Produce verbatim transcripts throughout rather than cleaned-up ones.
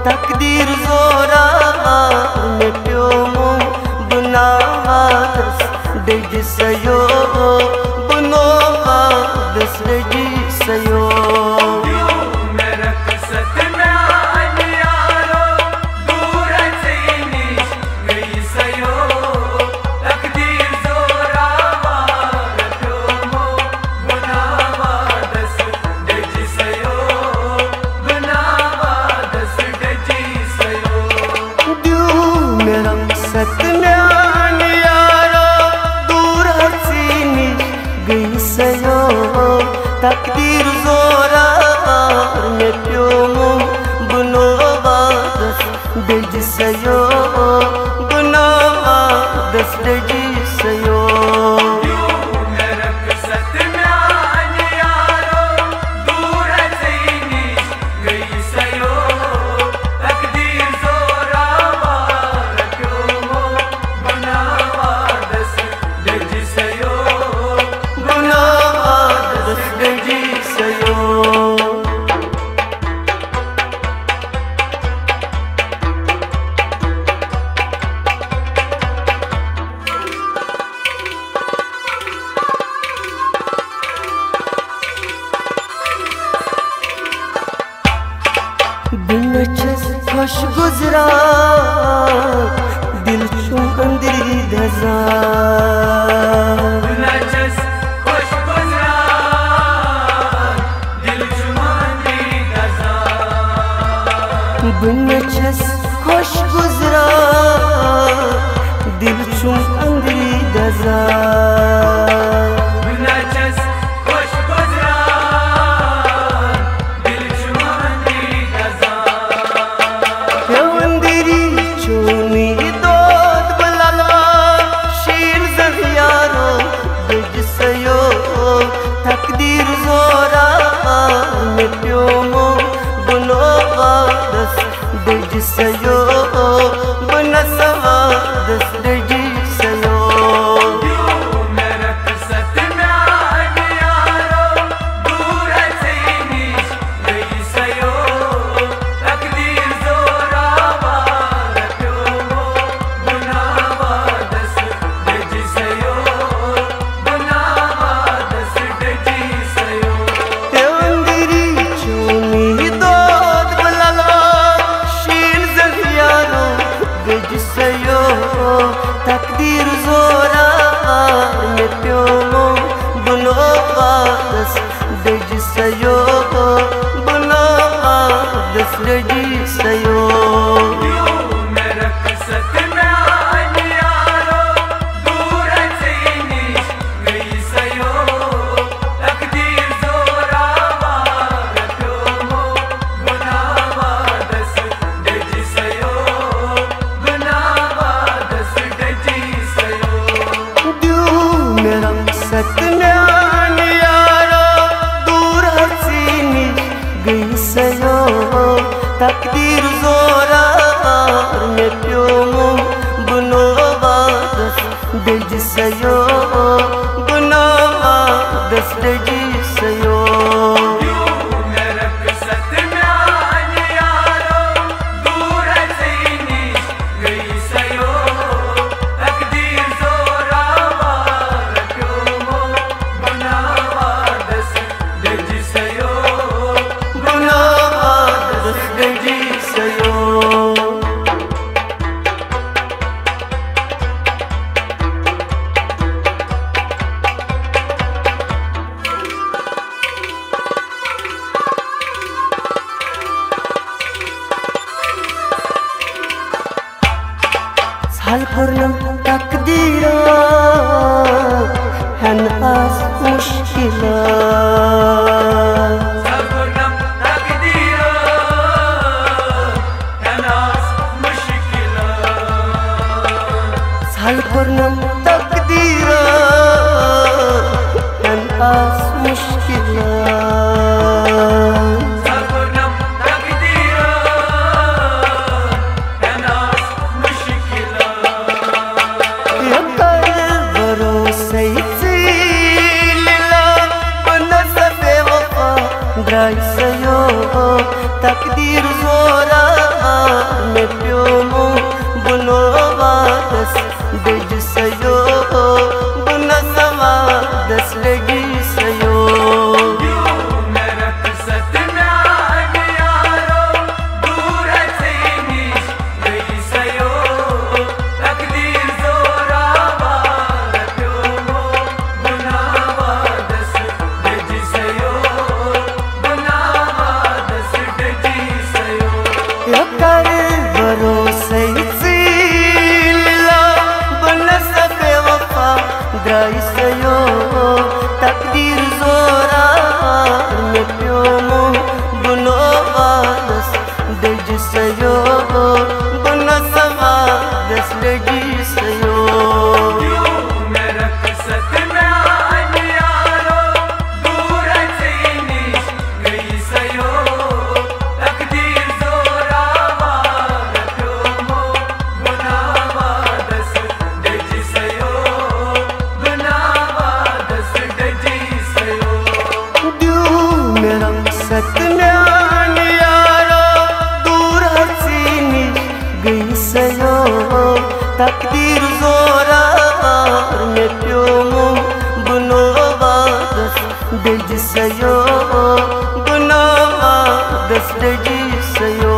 तकदीर जोरा में प्यो बनावास डिज सयो बनोवास डिज सयो तकदीर जोरा में प्यो बनोवास डिज सयो बनोवास डिज सयो खुश गुजरा दिल चुम अंदरी धजा खुश गुजरा दिल चुम अंदरी धजा बिनचस खुश गुजरा दिल चुम अंदरी धजा तकदीर जोरा में प्यो बनोवास डिज सयो बनसवास डिज सयो तकदीर जोरा में प्यो बनोवास डिज सयो बनोवास डिज सयो तकदीर जोरा में प्यो बनोवास डिज सयो बनोवास डिज सयो हल पूर्णम तकदीरा हन आस मुश्किला हल पूर्णम तकदीरा हन आस मुश्किला हल पूर्णम तकदीरा हन आस मुश्किला सयो तकदीर जोरा तकदीर जोरार में प्योमो बुनोवादस डेजिसयो बुनोवादस डेजिसयो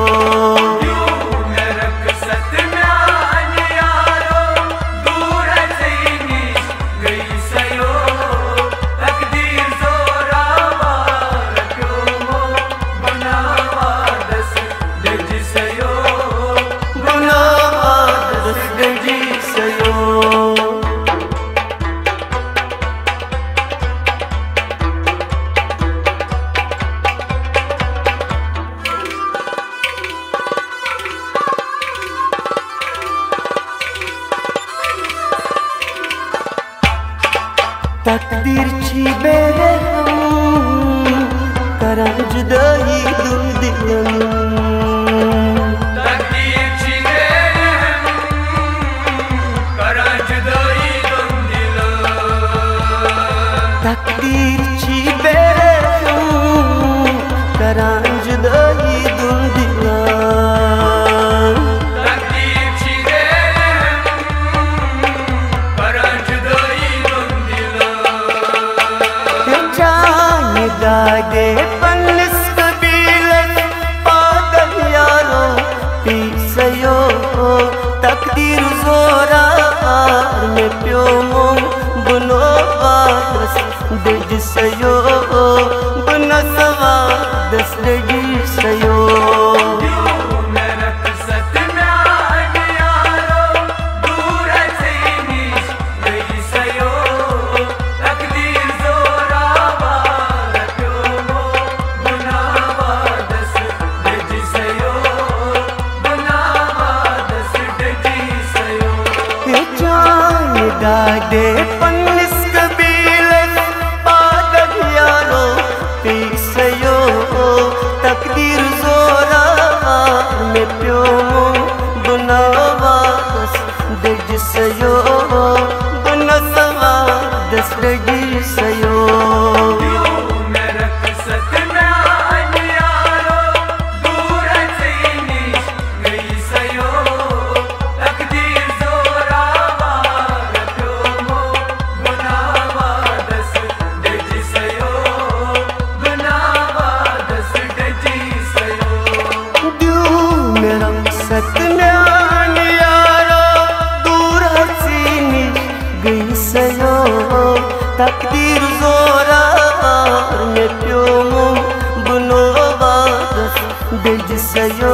तकदीर छी बेरे हम करम जुदाई दुल दिलन तकदीर छी बेरे हम करम जुदाई दुल दिलन तकदीर छी बेरे हम करम जुदाई दुल दिलन दादे पन्निस कबीलत पागल यारो पीसयो तकदीर जोरार में प्योमो बुनोवादस डेजिसयो बुनसवादस डेजिसयो दादे पन्निस कबीलत पागल यारो पीसयो तकदीर जोरार में प्योमो बुनोवादस डेजिसयो बुनसवादस डेजिसयो तकदीर जोरार में प्योमो बुनोवादस डेजिसयो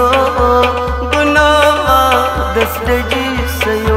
बुनोवादस डेजिसयो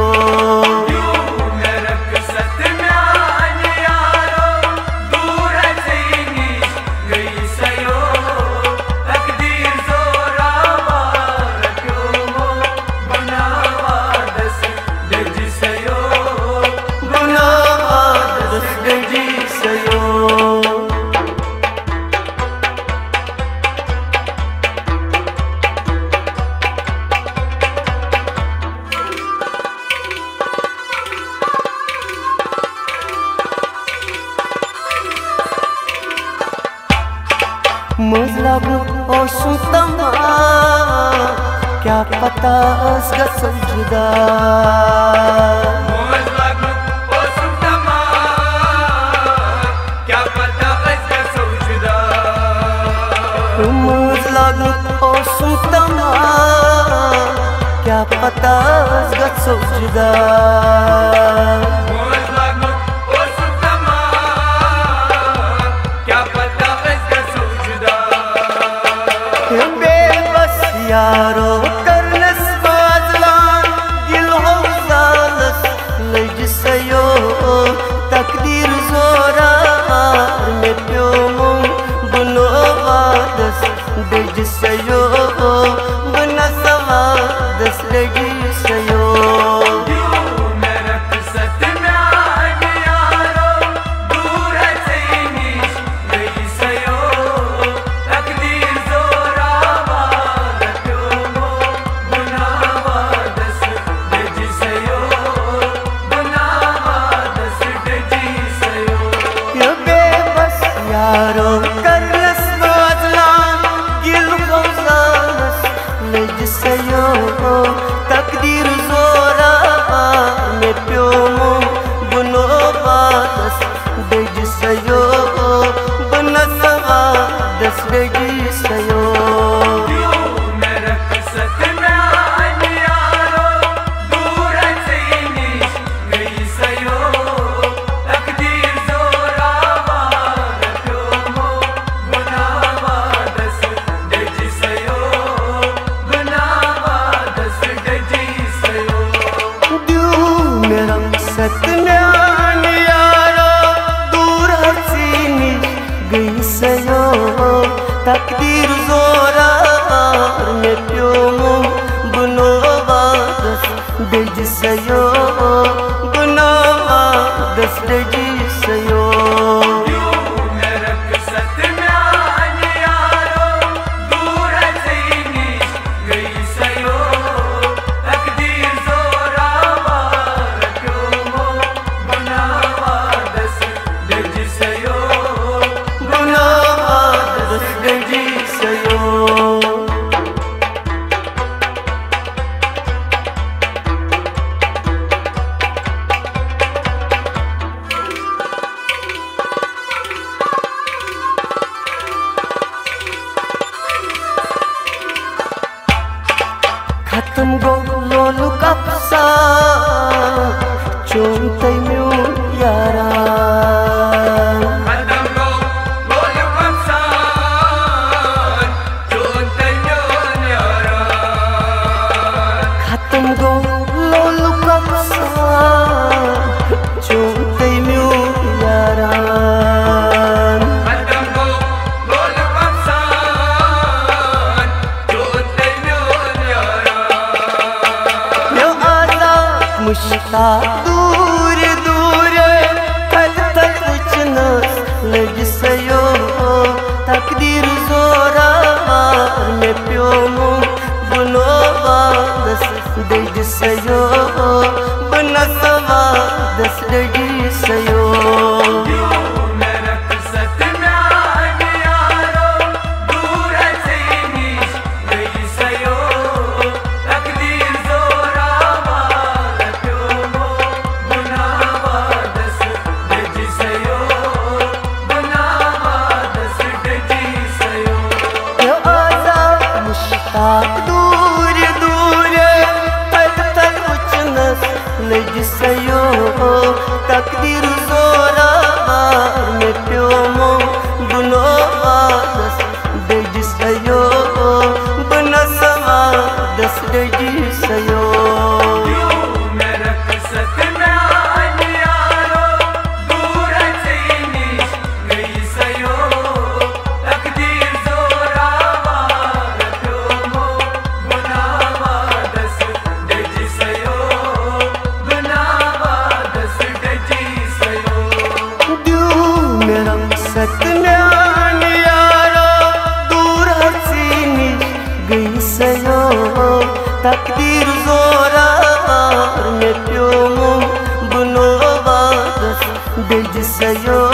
मज़लब ओ सुतमा क्या पता असगा जुदा मज़लब ओ सुतमा क्या पता असगा जुदा मज़लब ओ सुतमा क्या पता असगा जुदा यारो करनस फाजलान दिल हौसालस लजिसयो तकदीर जोरार में प्योमो बुनोवादस डेजिसयो बुनसवादस डेजिसयो डज सयो गुनावा दस डज सयो खत्म गो लोलु कपसा चोंते म्यू यारा खत्म गो लोलु कपसा चोंते म्यू यारा खत्म गो लोलु कपसा चोंते म्यू यारा मुश्ताक दूर दूर थल थल उचनस लज सयो तकदीर जोरा में प्योमो बुनो दस डज सयो बनसवा दस डज सयो दूर दूर थल थल उचनस लज सयो तकदीर जोरा में प्योमो बुनो दस डज सयो बनसवा दस डज सयो सतम्यान यारा दूर हसीनी गई सयो तकदीर जोरा में प्योमो बुनो दस डज सयो